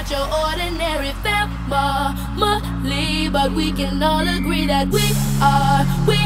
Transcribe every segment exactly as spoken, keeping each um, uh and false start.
not your ordinary family, but we can all agree that we are, we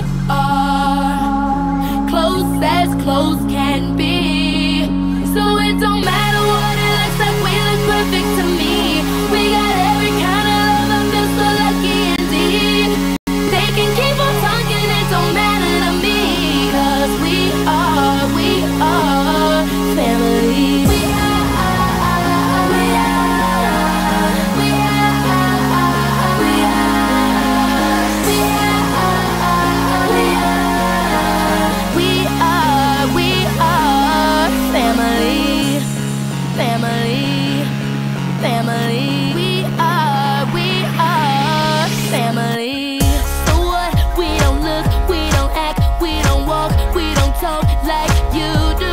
are close as close can be. So it don't matter what it looks like, we look perfect to me. We got every kind of love, I feel so lucky indeed. They can keep on talking, it don't matter to me, 'cause we are, we are family. We are, we are, we are, we are, we are, we are, we are, we are family, family, family. We are, we are family. So what? We don't look, we don't act, we don't walk, we don't talk like you do.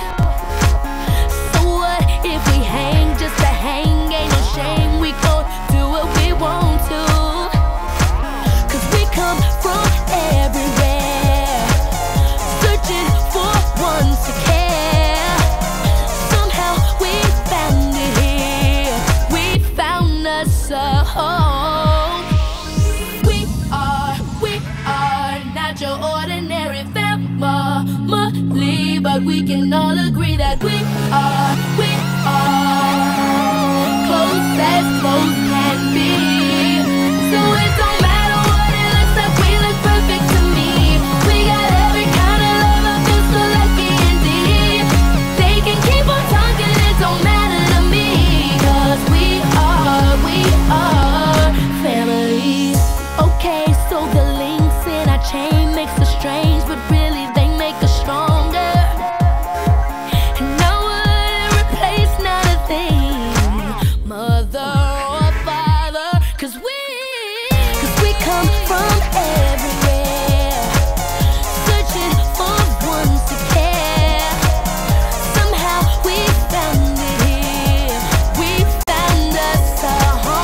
So what if we hang just to hang? Ain't no shame, we gon' do what we want to. 'Cause we come from everywhere, searching for one to care. Somehow we found it here, we found us a home. We are, we are not your ordinary family, but we can all agree that we are, we are close as close can be. So it don't matter what it looks like, we look perfect to me. We got every kind of love, I feel so lucky indeed. They can keep on talking, it don't matter to me, 'cause we are, we are family. Okay, so the links in our chain makes us strange, but really they make us stronger. And I wouldn't replace not a thing, mother or father, 'cause we, 'cause we come from everywhere, searching for one to care. Somehow we found it here, we found us a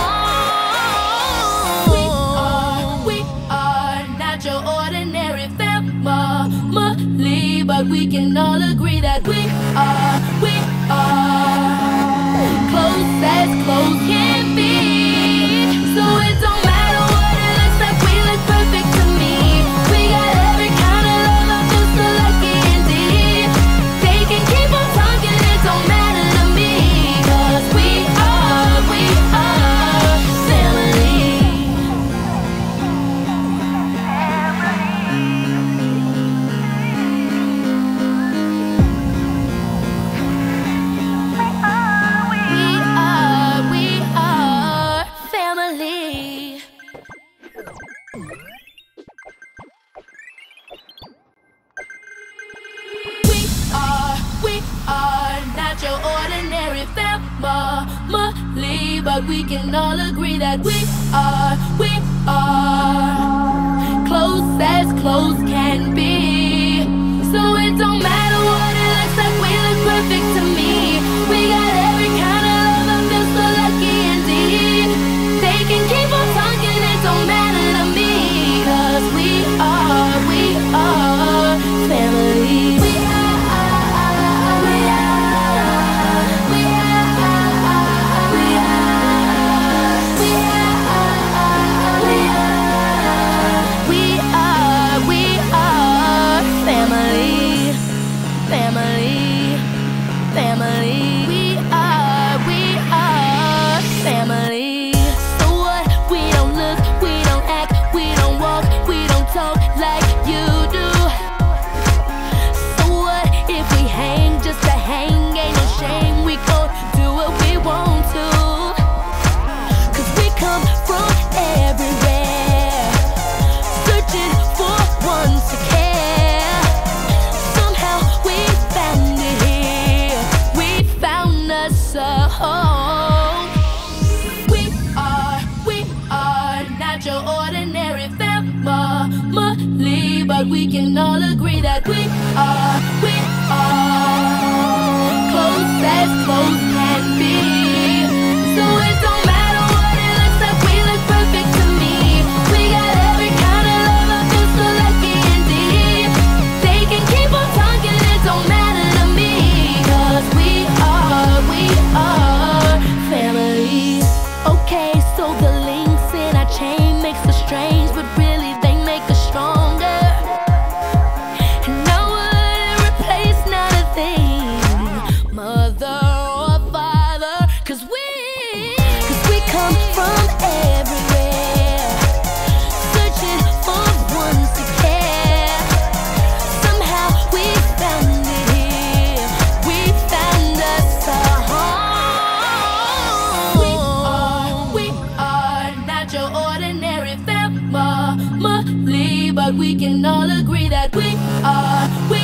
home. We are, we are not your ordinary family, but we can all agree that we are, we are close as close can be. So it don't matter what it looks like, we look perfect to me. We got every kind of love, I feel so lucky indeed. They can keep on talking, it don't matter to me, 'cause we are, we are family. We are, we are family. We are, we are not your ordinary family, but we can all agree that we are, we are close as close can be. So it don't matter what it looks like, we look perfect to me. We got every kind of love, I feel so lucky indeed. They can keep on talking, it don't matter to me, 'cause we are, we are family. We are, we are, we are, we are, we are, we are, we are, we are family, family, family. We are, we are family. So what? We don't look, we don't act, we don't walk, we don't talk like you do. So what if we hang just to hang? Ain't no shame, we gon' do what we want to. 'Cause we come from everywhere, searching for one to care. Somehow we found it here, we found us a home. We are, we are not your ordinary family, but we can all agree that we are, we are close as close can be. So it don't matter what it looks like, we look perfect to me. We got every kind of love, I feel so lucky indeed. They can keep on talking, it don't matter to me, 'cause we are, we are family. come from everywhere, searching for one to care. Somehow we found it here. We found us a home. We are, we are not your ordinary family, but we can all agree that we are, we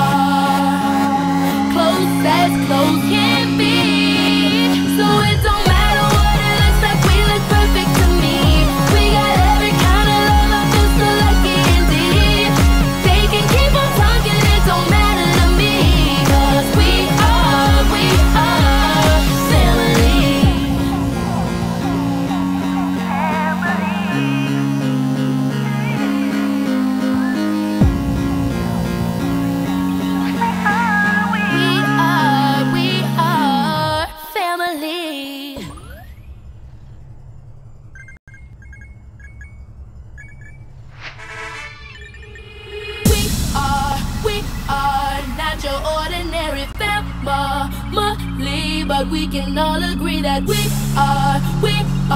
are close as close can be. So it don't matter what it looks like, we look perfect to me. We got every kind of love, I feel so lucky indeed. They can keep on talking, it don't matter to me. 'Cause we are, we are family. We are, we are family. We are, we are not your ordinary family, but we can all agree that we are, we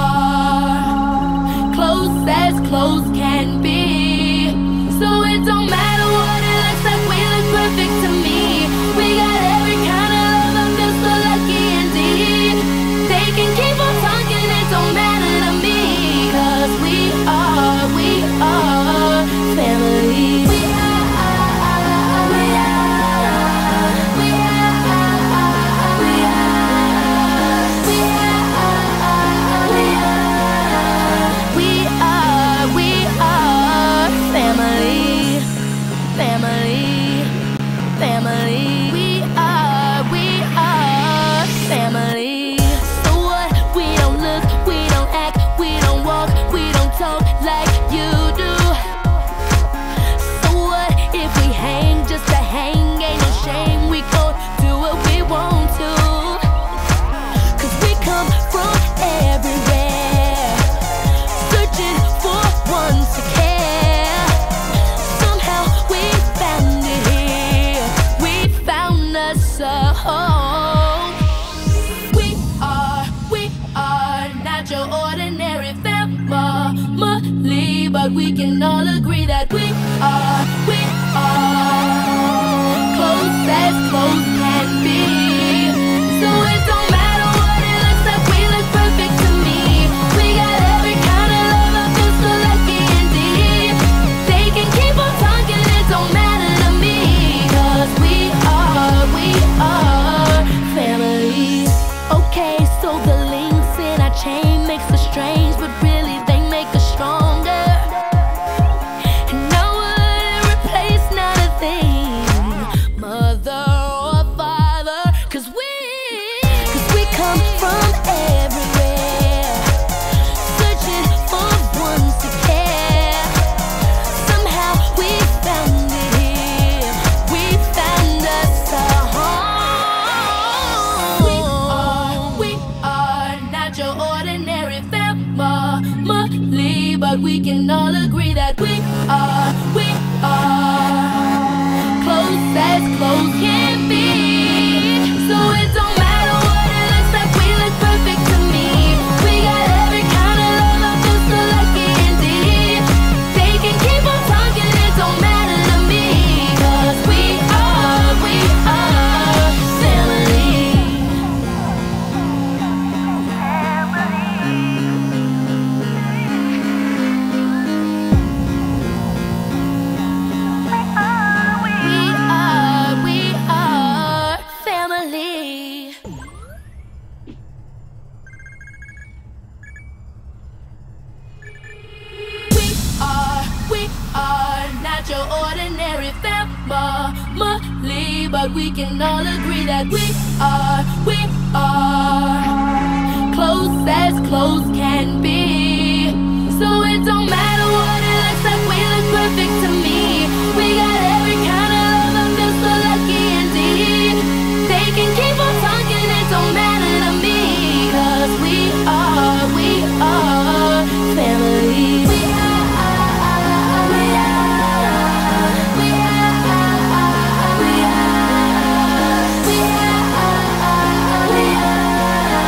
are close as close can be. So it don't matter what it looks like, we look perfect to me. We got every kind of love, I feel so lucky indeed. They can keep on talking, it don't matter to me. 'Cause we are, we are family. We are, we are, we are, we are, we are, we are, we are, we are family, family, family. We are, we are family. So what? We don't look, we don't act, we don't walk, we don't talk like you do. So what if we hang just to hang? Ain't no shame, we go do what we want to. 'Cause we come from everywhere, searching for one to care. Somehow we found it here. We found us a home. We are, we are not your ordinary family, but we can all agree that we are, we are close as close can be. So it don't matter what it looks like, we look perfect to me. We got every kind of love, I feel so lucky indeed. They can keep on talking, it don't matter to me. 'Cause we are, we are family. Okay, so the links in our chain makes us strange, but really they make us stronger. And I wouldn't replace not a thing, mother or father. 'Cause we, 'cause we come from everywhere, searching for one to care. Somehow we found it here. We found us a home. We are, we are not your ordinary family, but we can all agree that we are, we are close as close can be. So it don't matter what it looks like, we look perfect to me. We got every kind of love, I feel so lucky indeed. They can keep on talking, it don't matter to me. 'Cause we are, we are family. We are, we are family. We are, we are not your ordinary family, but we can all agree that we are, we are close as close can be. So it don't matter what it looks like, we look perfect to me. We got every kind of love, I feel so lucky indeed. They can keep on talking, it don't matter to me. 'Cause we are, we are family. We are, we are, we are, we are, we are, we are, we are.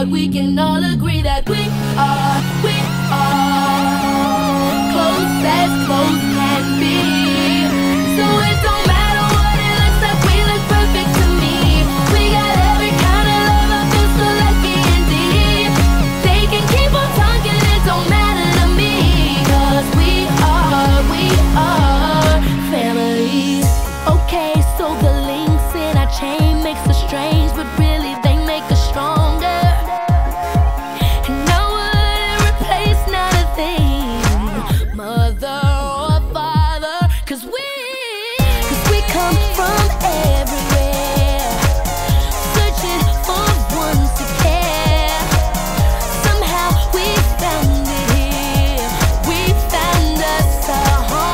but we can all agree that we are, we are close as close can be. So it don't matter what it looks like, we look perfect to me. We got every kind of love, I feel so lucky indeed. They can keep on talking, it don't matter to me. Cause we are, we are family. Okay, so the links in our chain makes us strange, but really they make us stronger. And I wouldn't replace not a thing, mother or father. Cause we, cause we come from everywhere, searching for one to care. Somehow we found it here, we found us a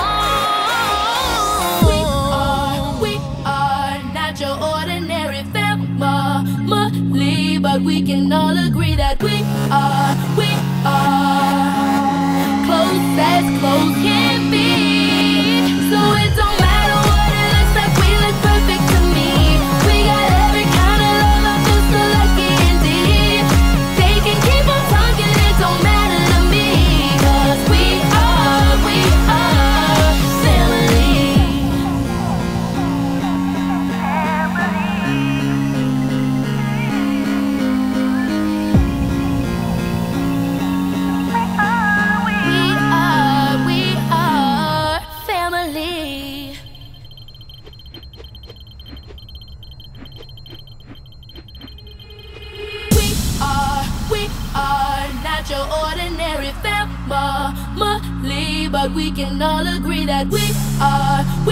home. We are, we are not your ordinary family, but we can all agree that we are, we are close as close can be. So it don't matter what it looks like, we look perfect to me. We got every kind of love, I feel so lucky indeed. They can keep on talking, it don't matter to me. Cause we are, we are family. We are, we are family. We are, we are not your ordinary family, but we can all agree that we are, we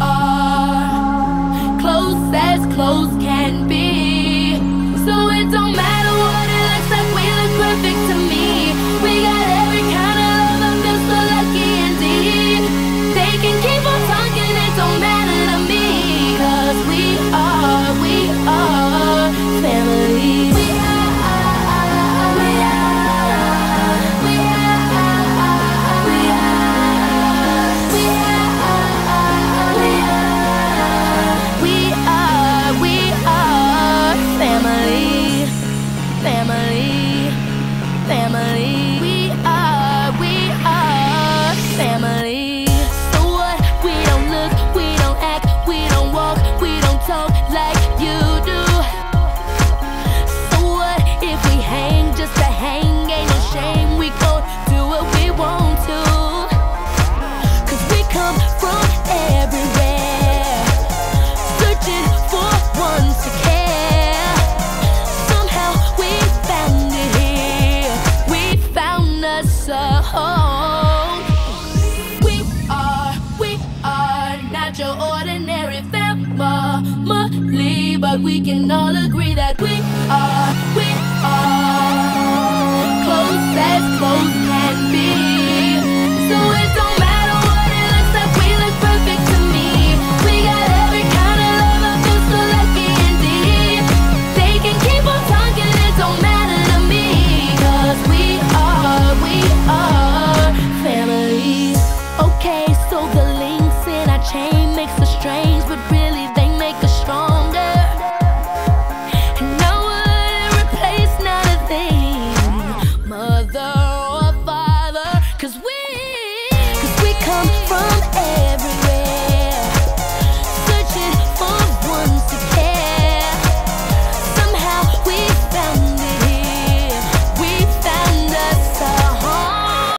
are close as close can be. So it don't matter what it looks like, we look perfect to me. We got every kind of love, I feel so lucky indeed. They can keep on talking, it don't matter to me. Cause we are, we are family. We are, we are, we are, we are, we are, we are, we are, we are family, family, family. We are, we are family. So what? We don't look, we don't act, we don't walk, we don't talk like you do. So what if we hang just to hang? Ain't no shame, we gon' do what we want to. Cause we come from everywhere, searching for one to care. Somehow we found it here, we found us a home. We are, we are not your ordinary family, but we can all agree that we are, we are close as close